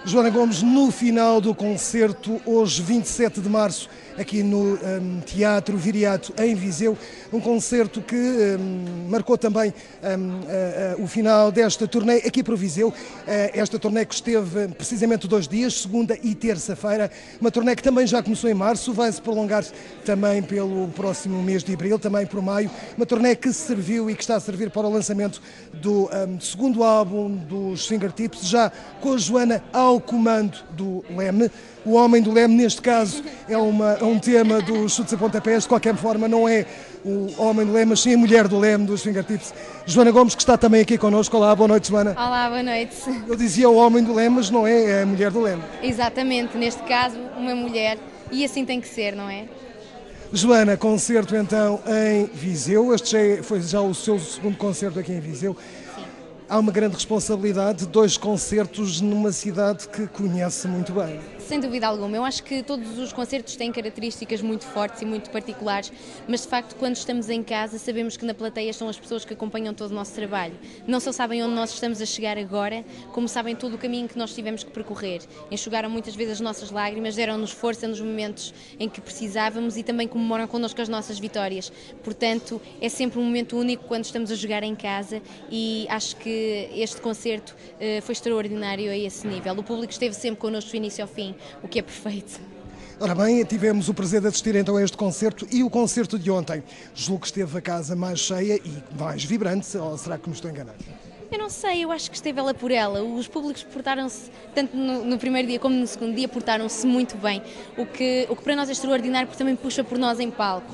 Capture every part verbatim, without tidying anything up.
Joana Gomes, no final do concerto, hoje vinte e sete de março, aqui no um, Teatro Viriato, em Viseu, um concerto que um, marcou também um, uh, uh, o final desta turnê aqui para o Viseu, uh, esta turnê que esteve precisamente dois dias, segunda e terça-feira, uma turnê que também já começou em março, vai-se prolongar também pelo próximo mês de abril, também por maio, uma turnê que serviu e que está a servir para o lançamento do um, segundo álbum dos Fingertips, já com a Joana ao comando do Leme. O Homem do Leme, neste caso, é, uma, é um tema dos Chutes e Pontapés, de qualquer forma não é o Homem do Leme, mas sim a Mulher do Leme dos Fingertips. Joana Gomes, que está também aqui connosco. Olá, boa noite, Joana. Olá, boa noite. Eu dizia o Homem do Leme, mas não é, é a Mulher do Leme. Exatamente, neste caso, uma mulher, e assim tem que ser, não é? Joana, concerto então em Viseu, este já é, foi já o seu segundo concerto aqui em Viseu. Sim. Há uma grande responsabilidade, dois concertos numa cidade que conhece muito bem. Sem dúvida alguma. Eu acho que todos os concertos têm características muito fortes e muito particulares, mas de facto quando estamos em casa sabemos que na plateia são as pessoas que acompanham todo o nosso trabalho. Não só sabem onde nós estamos a chegar agora, como sabem todo o caminho que nós tivemos que percorrer. Enxugaram muitas vezes as nossas lágrimas, deram-nos força nos momentos em que precisávamos e também comemoram connosco as nossas vitórias. Portanto, é sempre um momento único quando estamos a jogar em casa e acho que este concerto uh, foi extraordinário a esse nível. O público esteve sempre connosco do início ao fim, o que é perfeito. Ora bem, tivemos o prazer de assistir então a este concerto e o concerto de ontem. Julgo que esteve a casa mais cheia e mais vibrante, ou será que me estou enganado? Eu não sei, eu acho que esteve ela por ela. Os públicos portaram-se, tanto no, no primeiro dia como no segundo dia, portaram-se muito bem. O que, o que para nós é extraordinário, porque também puxa por nós em palco.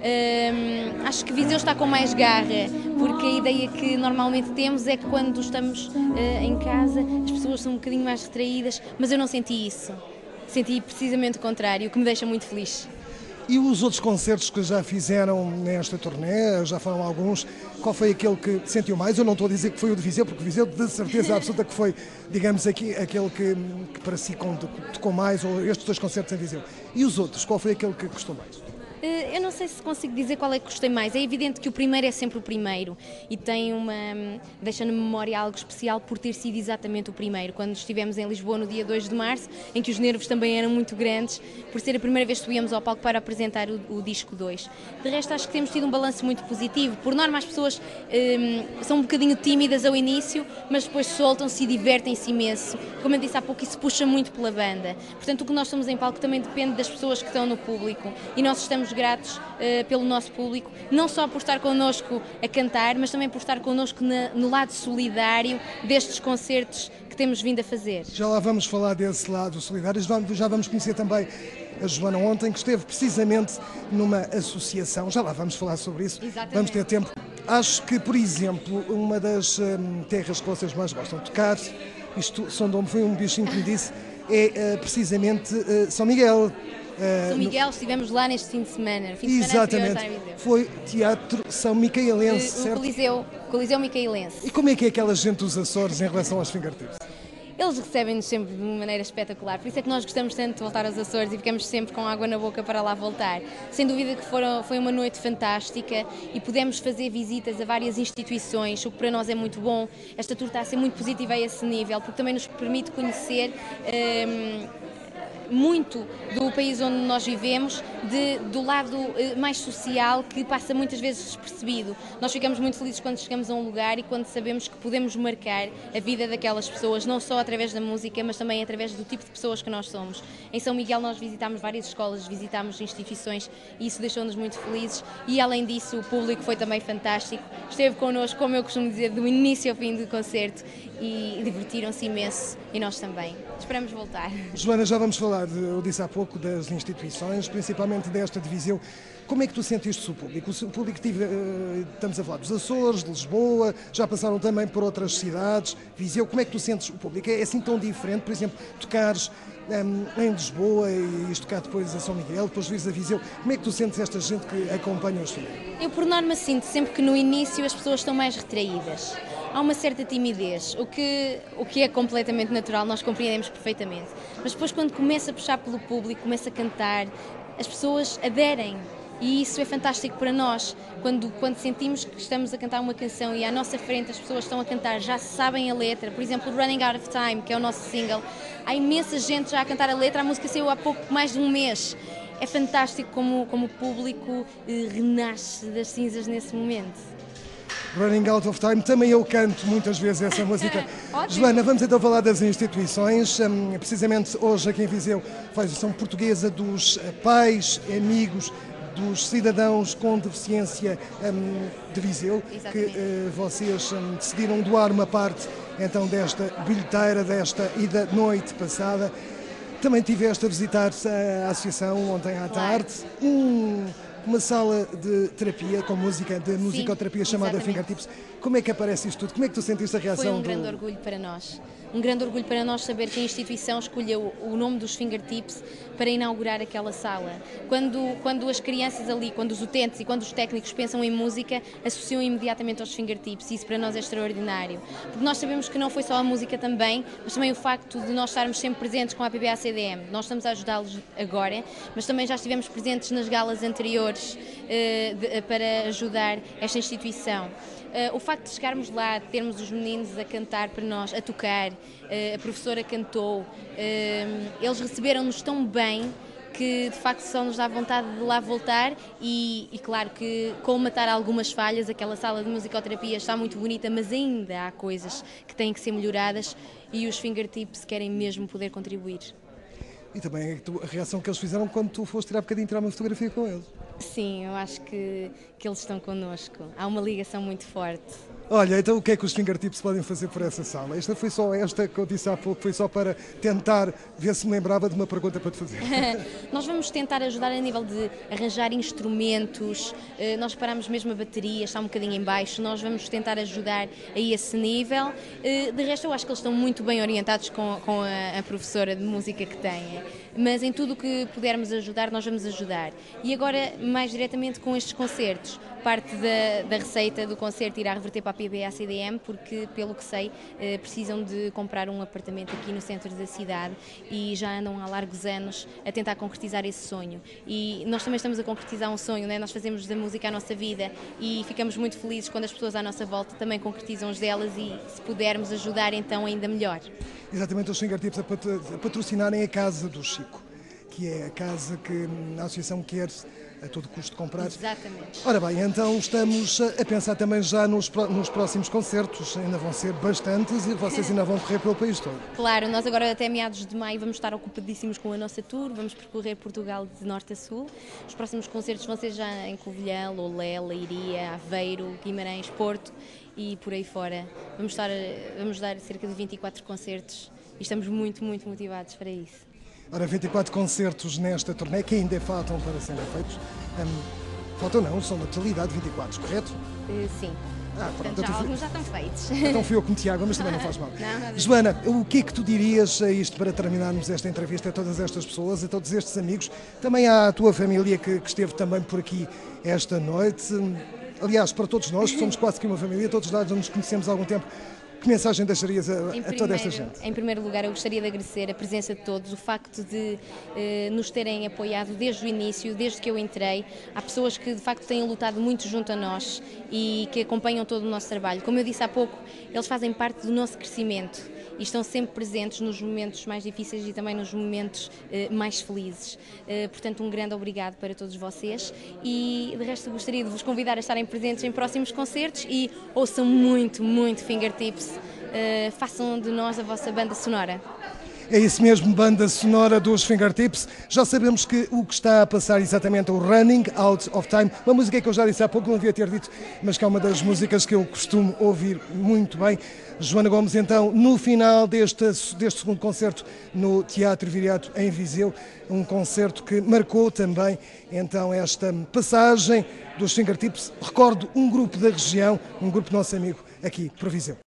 Hum, acho que Viseu está com mais garra, porque a ideia que normalmente temos é que quando estamos uh, em casa as pessoas são um bocadinho mais retraídas, mas eu não senti isso. Senti precisamente o contrário, o que me deixa muito feliz. E os outros concertos que já fizeram nesta turnê, já foram alguns, qual foi aquele que sentiu mais? Eu não estou a dizer que foi o de Viseu, porque Viseu de certeza absoluta que foi, digamos, aqui, aquele que, que para si tocou mais, ou estes dois concertos em Viseu. E os outros, qual foi aquele que gostou mais? Eu não sei se consigo dizer qual é que gostei mais. É evidente que o primeiro é sempre o primeiro e tem uma, deixa na memória algo especial por ter sido exatamente o primeiro. Quando estivemos em Lisboa no dia dois de março, em que os nervos também eram muito grandes, por ser a primeira vez que subíamos ao palco para apresentar o, o disco dois. De resto, acho que temos tido um balanço muito positivo. Por norma, as pessoas um, são um bocadinho tímidas ao início, mas depois soltam-se e divertem-se imenso. Como eu disse há pouco, isso puxa muito pela banda. Portanto, o que nós somos em palco também depende das pessoas que estão no público e nós estamos gratos uh, pelo nosso público, não só por estar connosco a cantar, mas também por estar connosco na, no lado solidário destes concertos que temos vindo a fazer. Já lá vamos falar desse lado solidário, já vamos conhecer também a Joana ontem, que esteve precisamente numa associação, já lá vamos falar sobre isso. Exatamente. Vamos ter tempo. Acho que, por exemplo, uma das hum, terras que vocês mais gostam de tocar, isto, São Dom, foi um bichinho que me disse, é uh, precisamente uh, São Miguel. Uh, São Miguel, no... estivemos lá neste fim de semana. Fim de Exatamente, semana anterior, foi Teatro São Micaelense, uh, certo? Coliseu, Coliseu Micaelense. E como é que é aquela gente dos Açores em relação aos Fingertips? Eles recebem-nos sempre de uma maneira espetacular, por isso é que nós gostamos tanto de voltar aos Açores e ficamos sempre com água na boca para lá voltar. Sem dúvida que foram, foi uma noite fantástica e pudemos fazer visitas a várias instituições, o que para nós é muito bom. Esta tour está a ser muito positiva a esse nível, porque também nos permite conhecer um, muito do país onde nós vivemos, de, do lado eh, mais social, que passa muitas vezes despercebido. Nós ficamos muito felizes quando chegamos a um lugar e quando sabemos que podemos marcar a vida daquelas pessoas, não só através da música, mas também através do tipo de pessoas que nós somos. Em São Miguel nós visitámos várias escolas, visitámos instituições e isso deixou-nos muito felizes e além disso o público foi também fantástico. Esteve connosco, como eu costumo dizer, do início ao fim do concerto e divertiram-se imenso e nós também. Esperamos voltar. Joana, já vamos falar, eu disse há pouco, das instituições, principalmente desta de Viseu. Como é que tu sentiste o público? O público tive, estamos a falar dos Açores, de Lisboa, já passaram também por outras cidades. Viseu, como é que tu sentes o público? É assim tão diferente, por exemplo, tocares um, em Lisboa e isto tocar depois a São Miguel, depois vires a Viseu. Como é que tu sentes esta gente que acompanha os filmes? Eu, por norma, sinto sempre que no início as pessoas estão mais retraídas. Há uma certa timidez, o que, o que é completamente natural, nós compreendemos perfeitamente. Mas depois, quando começa a puxar pelo público, começa a cantar, as pessoas aderem. E isso é fantástico para nós, quando, quando sentimos que estamos a cantar uma canção e à nossa frente as pessoas estão a cantar, já sabem a letra. Por exemplo, Running Out of Time, que é o nosso single, há imensa gente já a cantar a letra, a música saiu há pouco mais de um mês. É fantástico como, como o público eh, renasce das cinzas nesse momento. Running Out of Time, também eu canto muitas vezes essa música. Joana, vamos então falar das instituições. Um, precisamente hoje aqui em Viseu, a Associação Portuguesa dos Pais, Amigos dos Cidadãos com Deficiência um, de Viseu, Exatamente. que uh, vocês um, decidiram doar uma parte então desta bilheteira, desta ida noite passada. Também tiveste a visitar a associação ontem à tarde, um, uma sala de terapia com música, de musicoterapia chamada Fingertips. Como é que aparece isto tudo? Como é que tu sentiste a reação? Foi um grande do... orgulho para nós. Um grande orgulho para nós saber que a instituição escolheu o nome dos Fingertips para inaugurar aquela sala. Quando, quando as crianças ali, quando os utentes e quando os técnicos pensam em música, associam imediatamente aos Fingertips, e isso para nós é extraordinário. Porque nós sabemos que não foi só a música também, mas também o facto de nós estarmos sempre presentes com a A P B A C D M. Nós estamos a ajudá-los agora, mas também já estivemos presentes nas galas anteriores uh, de, para ajudar esta instituição. Uh, o facto de chegarmos lá, termos os meninos a cantar para nós, a tocar, uh, a professora cantou, uh, eles receberam-nos tão bem que de facto só nos dá vontade de lá voltar e, e claro que colmatar algumas falhas, aquela sala de musicoterapia está muito bonita, mas ainda há coisas que têm que ser melhoradas e os Fingertips querem mesmo poder contribuir. E também a reação que eles fizeram quando tu foste tirar um bocadinho, tirar uma fotografia com eles. Sim, eu acho que, que eles estão connosco. Há uma ligação muito forte. Olha, então o que é que os Fingertips podem fazer por essa sala? Esta foi só esta que eu disse há pouco, foi só para tentar ver se me lembrava de uma pergunta para te fazer. Nós vamos tentar ajudar a nível de arranjar instrumentos, nós paramos mesmo a bateria, está um bocadinho em baixo, nós vamos tentar ajudar a esse nível. De resto, eu acho que eles estão muito bem orientados com, com a, a professora de música que têm, mas em tudo o que pudermos ajudar, nós vamos ajudar. E agora, mais diretamente com estes concertos, parte da, da receita do concerto irá reverter para a A P B A C D M, porque, pelo que sei, eh, precisam de comprar um apartamento aqui no centro da cidade e já andam há largos anos a tentar concretizar esse sonho. E nós também estamos a concretizar um sonho, né? Nós fazemos da música a nossa vida e ficamos muito felizes quando as pessoas à nossa volta também concretizam os delas e, se pudermos ajudar, então ainda melhor. Exatamente, os Fingertips a patrocinarem a Casa do Chico, que é a casa que a associação quer a todo custo comprar. Exatamente. Ora bem, então estamos a pensar também já nos, nos próximos concertos, ainda vão ser bastantes e vocês ainda vão correr pelo país todo. Claro, nós agora até meados de maio vamos estar ocupadíssimos com a nossa tour, vamos percorrer Portugal de norte a sul. Os próximos concertos vão ser já em Covilhã, Loulé, Leiria, Aveiro, Guimarães, Porto e por aí fora. Vamos, estar, vamos dar cerca de vinte e quatro concertos e estamos muito, muito motivados para isso. Ora, vinte e quatro concertos nesta turnê que ainda faltam para serem feitos. Um, faltam não, são na totalidade vinte e quatro, correto? Uh, sim. Ah, pronto, Portanto, já, fui... alguns já estão feitos. Então fui eu como Tiago, mas também não faz mal. Não, não Joana, o que é que tu dirias a isto para terminarmos esta entrevista a todas estas pessoas, a todos estes amigos, também à tua família que, que esteve também por aqui esta noite? Aliás, para todos nós, que somos quase que uma família, todos nós nos conhecemos há algum tempo. Que mensagem deixarias a, primeiro, a toda esta gente? Em primeiro lugar, eu gostaria de agradecer a presença de todos, o facto de eh, nos terem apoiado desde o início, desde que eu entrei. Há pessoas que de facto têm lutado muito junto a nós e que acompanham todo o nosso trabalho. Como eu disse há pouco, eles fazem parte do nosso crescimento e estão sempre presentes nos momentos mais difíceis e também nos momentos eh, mais felizes. Eh, portanto, um grande obrigado para todos vocês e, de resto, gostaria de vos convidar a estarem presentes em próximos concertos e ouçam muito, muito Fingertips. Uh, façam de nós a vossa banda sonora. É isso mesmo, banda sonora dos Fingertips. Já sabemos que o que está a passar exatamente é o Running Out of Time, uma música que eu já disse há pouco, não devia ter dito, mas que é uma das músicas que eu costumo ouvir muito bem. Joana Gomes, então, no final deste, deste segundo concerto no Teatro Viriato em Viseu, um concerto que marcou também então esta passagem dos Fingertips. Recordo um grupo da região, um grupo nosso amigo aqui por Viseu.